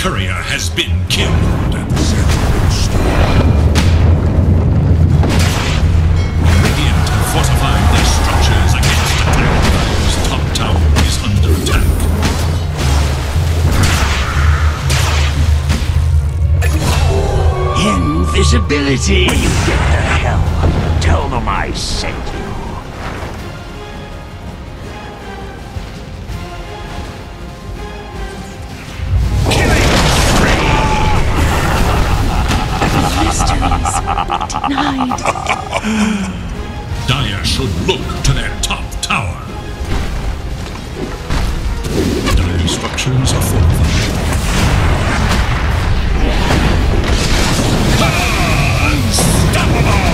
courier has been killed. Radiant have fortified their structures against attack. Whose top tower is under attack. Invisibility! When you get to hell, tell them I sent you. Denied. Dire should look to their top tower. Dire structures are fortified. Unstoppable!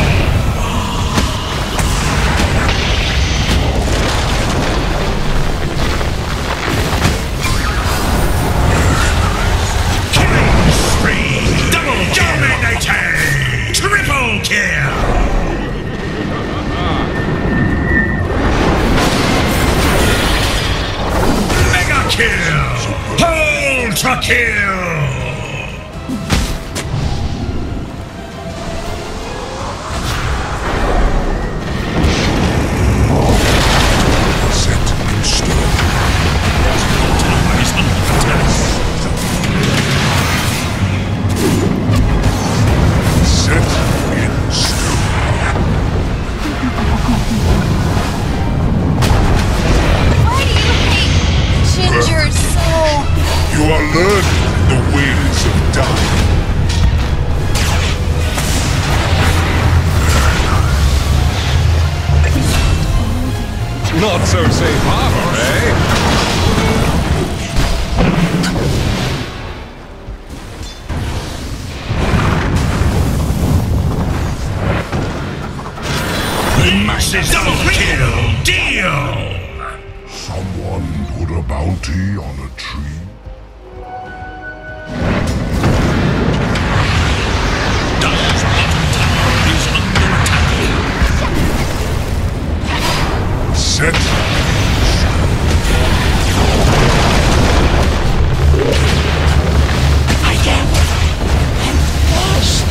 Killing spree! Double dominating! Triple kill! Mega kill! Ultra kill! Set in stone. Tower is under attack. Set in stone. Why do you hate Ginger so? You are learning the ways of dying. Not so safe harbor, eh? Massive double kill deal! Someone put a bounty on a tree? Dire's bottom tower is under attack. Set. I am and fast.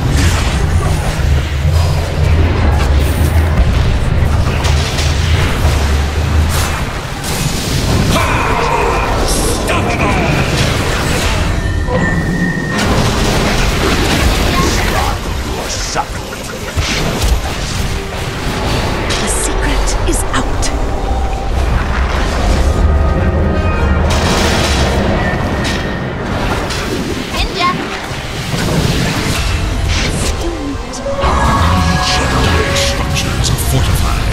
The secret is out. Ninja. Their structures are fortified.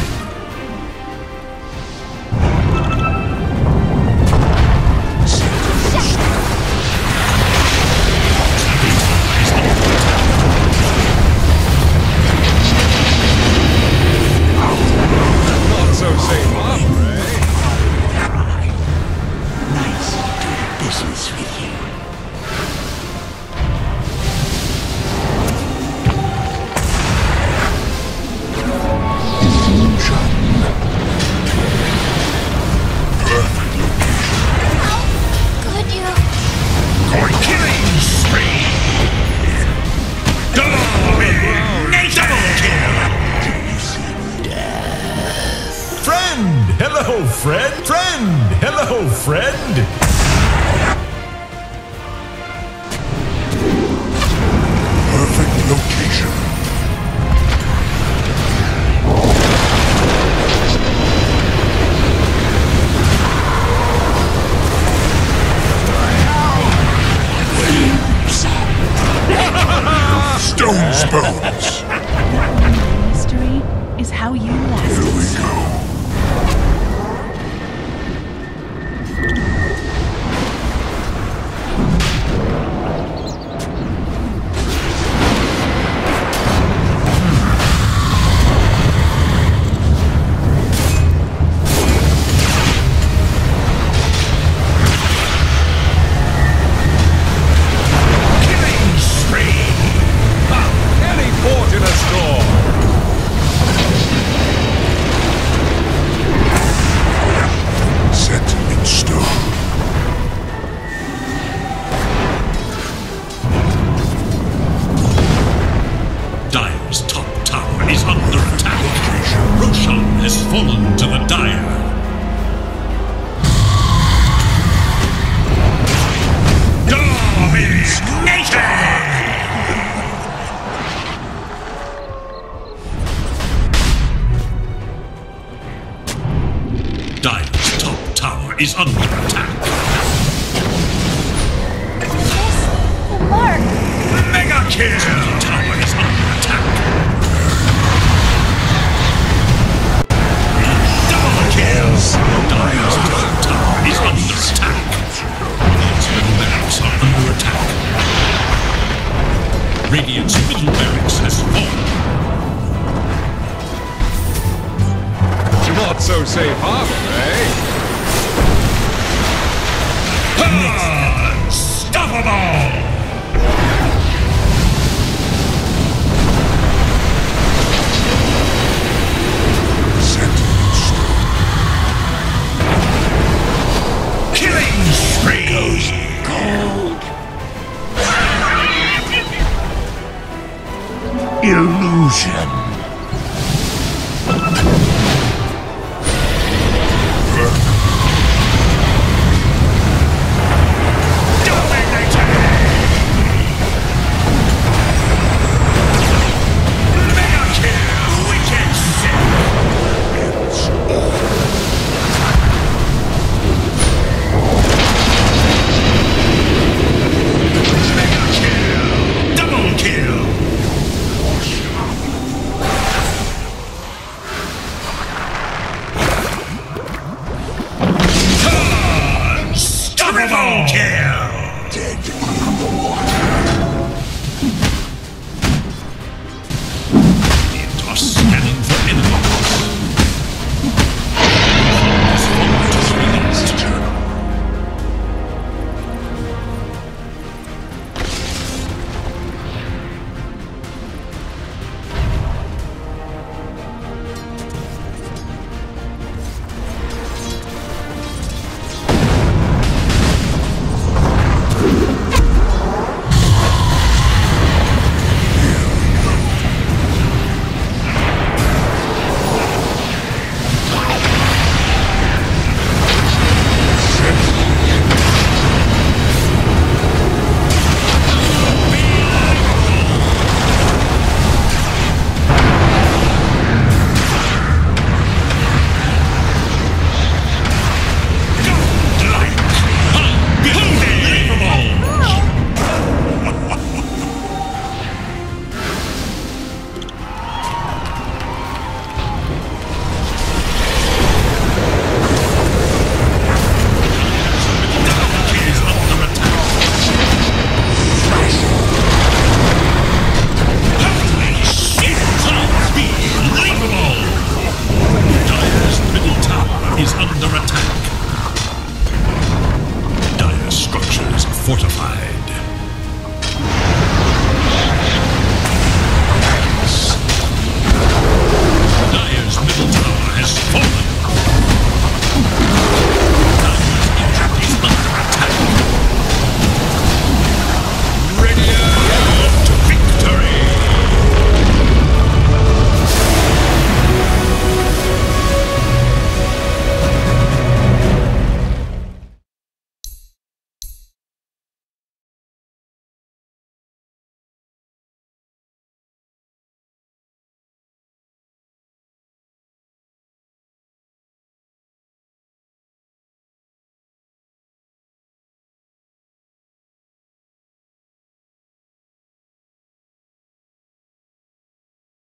Not so safe harbor, eh? Nice doing business with you. Could you? Killing spree! Double kill! Friend! Hello, friend! Friend! Hello, friend! Perfect location. Stone's bones. Mystery is how you last. Here we go. Any port in a storm! fallen to the Dire. Dire's top tower is under attack. The mark. Mega kill! The tower is under attack. Double kills! Dire's top tower is under attack. Radiant's middle barracks are under attack. Radiant's middle barracks has fallen. Not so safe harbor, eh? Unstoppable! Killing spree! Cold. Illusion.